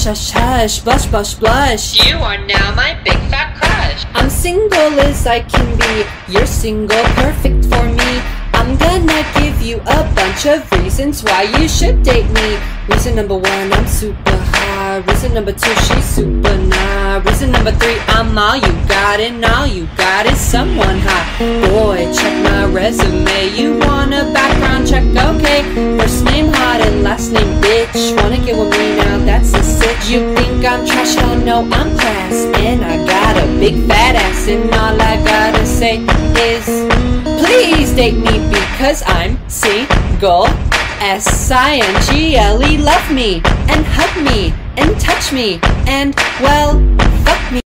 Hush, hush, hush, blush, blush, blush. You are now my big fat crush. I'm single as I can be. You're single, perfect for me. I'm gonna give you a bunch of reasons why you should date me. Reason number 1, I'm super high. Reason number 2, she's super nah. Reason number 3, I'm all you got, and all you got is someone hot. Boy, check my resume. You want a background check? Okay. First name hot and last name bitch. Wanna get with me now? That's a sitch. You think I'm trash? Oh no, I'm class, and I got a big fat ass, and all I gotta say is please date me because I'm single. S-I-N-G-L-E. Love me and hug me and touch me and, well, fuck me.